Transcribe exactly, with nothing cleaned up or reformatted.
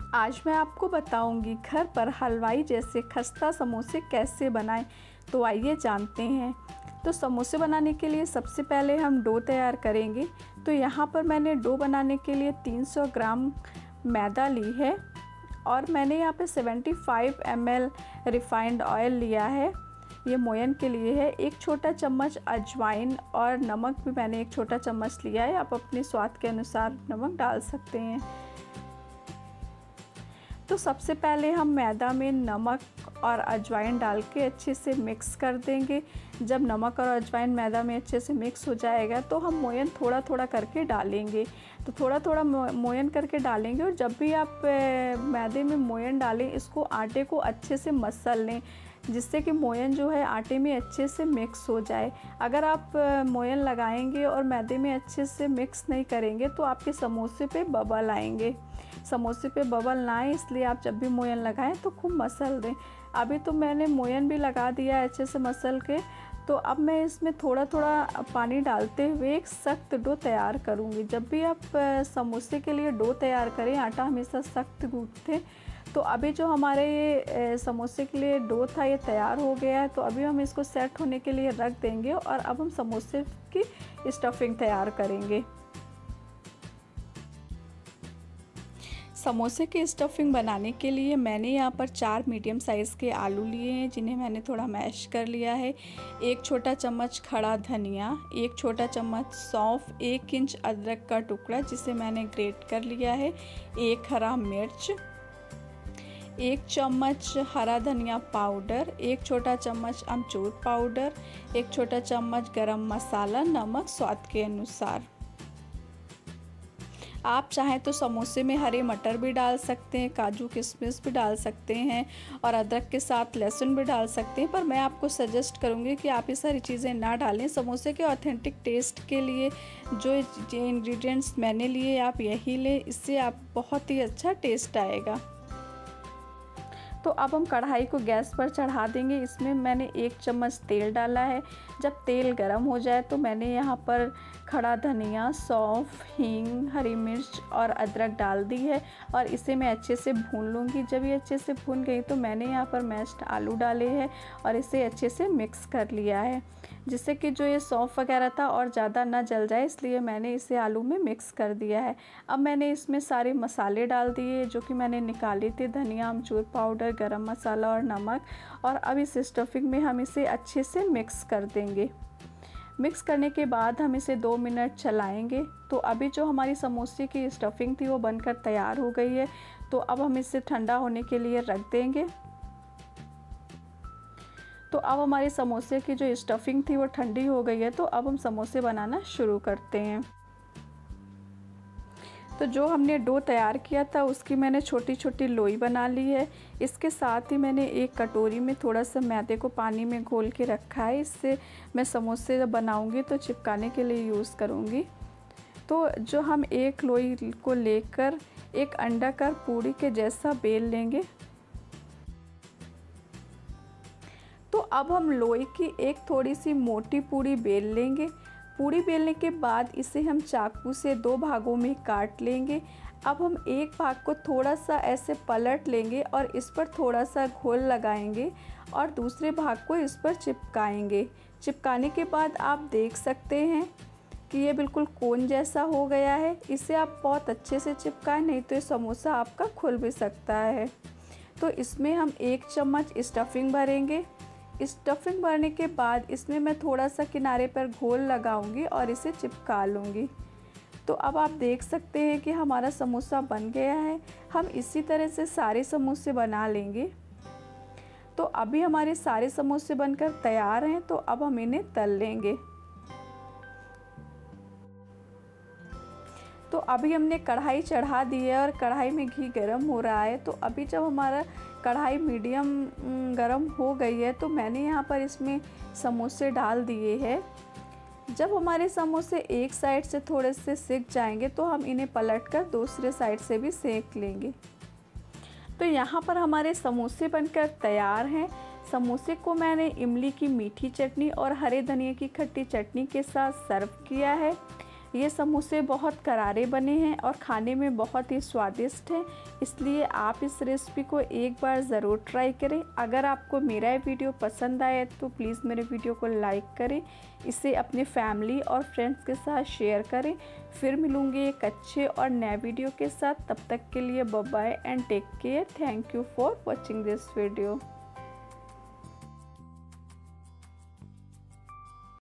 आज मैं आपको बताऊंगी घर पर हलवाई जैसे खस्ता समोसे कैसे बनाएं। तो आइए जानते हैं। तो समोसे बनाने के लिए सबसे पहले हम डो तैयार करेंगे। तो यहाँ पर मैंने डो बनाने के लिए तीन सौ ग्राम मैदा ली है और मैंने यहाँ पे पचहत्तर एम एल रिफाइंड ऑयल लिया है, ये मोयन के लिए है। एक छोटा चम्मच अजवाइन और नमक भी मैंने एक छोटा चम्मच लिया है, आप अपने स्वाद के अनुसार नमक डाल सकते हैं। तो सबसे पहले हम मैदा में नमक और अजवाइन डाल के अच्छे से मिक्स कर देंगे। जब नमक और अजवाइन मैदा में अच्छे से मिक्स हो जाएगा तो हम मोयन थोड़ा थोड़ा करके डालेंगे। तो थोड़ा थोड़ा मोयन करके डालेंगे और जब भी आप मैदे में मोयन डालें, इसको आटे को अच्छे से मसल लें जिससे कि मोयन जो है आटे में अच्छे से मिक्स हो जाए। अगर आप मोयन लगाएंगे और मैदे में अच्छे से मिक्स नहीं करेंगे तो आपके समोसे पे बबल आएंगे। समोसे पे बबल ना आए इसलिए आप जब भी मोयन लगाएं तो खूब मसल दें। अभी तो मैंने मोयन भी लगा दिया है अच्छे से मसल के। तो अब मैं इसमें थोड़ा थोड़ा पानी डालते हुए एक सख्त डो तैयार करूँगी। जब भी आप समोसे के लिए डो तैयार करें, आटा हमेशा सख्त गूँथें। तो अभी जो हमारे ये समोसे के लिए डो था ये तैयार हो गया है। तो अभी हम इसको सेट होने के लिए रख देंगे और अब हम समोसे की स्टफिंग तैयार करेंगे। समोसे की स्टफिंग बनाने के लिए मैंने यहाँ पर चार मीडियम साइज़ के आलू लिए हैं जिन्हें मैंने थोड़ा मैश कर लिया है। एक छोटा चम्मच खड़ा धनिया, एक छोटा चम्मच सौंफ, एक इंच अदरक का टुकड़ा जिसे मैंने ग्रेट कर लिया है, एक हरा मिर्च, एक चम्मच हरा धनिया पाउडर, एक छोटा चम्मच अमचूर पाउडर, एक छोटा चम्मच गरम मसाला, नमक स्वाद के अनुसार। आप चाहें तो समोसे में हरे मटर भी डाल सकते हैं, काजू किशमिश भी डाल सकते हैं और अदरक के साथ लहसुन भी डाल सकते हैं, पर मैं आपको सजेस्ट करूंगी कि आप ये सारी चीज़ें ना डालें। समोसे के ऑथेंटिक टेस्ट के लिए जो इंग्रेडिएंट्स मैंने लिए आप यही लें, इससे आप बहुत ही अच्छा टेस्ट आएगा। तो अब हम कढ़ाई को गैस पर चढ़ा देंगे। इसमें मैंने एक चम्मच तेल डाला है। जब तेल गर्म हो जाए तो मैंने यहाँ पर खड़ा धनिया, सौंफ, हींग, हरी मिर्च और अदरक डाल दी है और इसे मैं अच्छे से भून लूँगी। जब ये अच्छे से भून गई तो मैंने यहाँ पर मैश्ड आलू डाले हैं और इसे अच्छे से मिक्स कर लिया है जिससे कि जो ये सौंफ वगैरह था और ज़्यादा ना जल जाए, इसलिए मैंने इसे आलू में मिक्स कर दिया है। अब मैंने इसमें सारे मसाले डाल दिए जो कि मैंने निकाले थे, धनिया, अमचूर पाउडर, गरम मसाला और नमक। और अब इस स्टफिंग में हम इसे अच्छे से मिक्स कर देंगे। मिक्स करने के बाद हम इसे दो मिनट चलाएंगे। तो अभी जो हमारी समोसे की स्टफिंग थी वो बनकर तैयार हो गई है। तो अब हम इसे ठंडा होने के लिए रख देंगे। तो अब हमारे समोसे की जो स्टफिंग थी वो ठंडी हो गई है। तो अब हम समोसे बनाना शुरू करते हैं। तो जो हमने डो तैयार किया था उसकी मैंने छोटी छोटी लोई बना ली है। इसके साथ ही मैंने एक कटोरी में थोड़ा सा मैदे को पानी में घोल के रखा है। इससे मैं समोसे बनाऊंगी तो चिपकाने के लिए यूज़ करूंगी। तो जो हम एक लोई को लेकर एक अंडाकार पूड़ी के जैसा बेल लेंगे। तो अब हम लोई की एक थोड़ी सी मोटी पूड़ी बेल लेंगे। पूड़ी बेलने के बाद इसे हम चाकू से दो भागों में काट लेंगे। अब हम एक भाग को थोड़ा सा ऐसे पलट लेंगे और इस पर थोड़ा सा घोल लगाएंगे और दूसरे भाग को इस पर चिपकाएंगे। चिपकाने के बाद आप देख सकते हैं कि ये बिल्कुल कोन जैसा हो गया है। इसे आप बहुत अच्छे से चिपकाएं, नहीं तो ये समोसा आपका खुल भी सकता है। तो इसमें हम एक चम्मच स्टफिंग भरेंगे। स्टफिंग भरने के बाद इसमें मैं थोड़ा सा किनारे पर घोल लगाऊंगी और इसे चिपका लूँगी। तो अब आप देख सकते हैं कि हमारा समोसा बन गया है। हम इसी तरह से सारे समोसे बना लेंगे। तो अभी हमारे सारे समोसे बनकर तैयार हैं। तो अब हम इन्हें तल लेंगे। तो अभी हमने कढ़ाई चढ़ा दी है और कढ़ाई में घी गरम हो रहा है। तो अभी जब हमारा कढ़ाई मीडियम गरम हो गई है तो मैंने यहाँ पर इसमें समोसे डाल दिए हैं। जब हमारे समोसे एक साइड से थोड़े से सिक जाएंगे तो हम इन्हें पलटकर दूसरे साइड से भी सेक लेंगे। तो यहाँ पर हमारे समोसे बनकर तैयार हैं। समोसे को मैंने इमली की मीठी चटनी और हरे धनिया की खट्टी चटनी के साथ सर्व किया है। ये समोसे बहुत करारे बने हैं और खाने में बहुत ही स्वादिष्ट हैं, इसलिए आप इस रेसिपी को एक बार ज़रूर ट्राई करें। अगर आपको मेरा ये वीडियो पसंद आए तो प्लीज़ मेरे वीडियो को लाइक करें, इसे अपने फैमिली और फ्रेंड्स के साथ शेयर करें। फिर मिलूँगी एक अच्छे और नए वीडियो के साथ, तब तक के लिए bye bye and take care. Thank you for watching this video.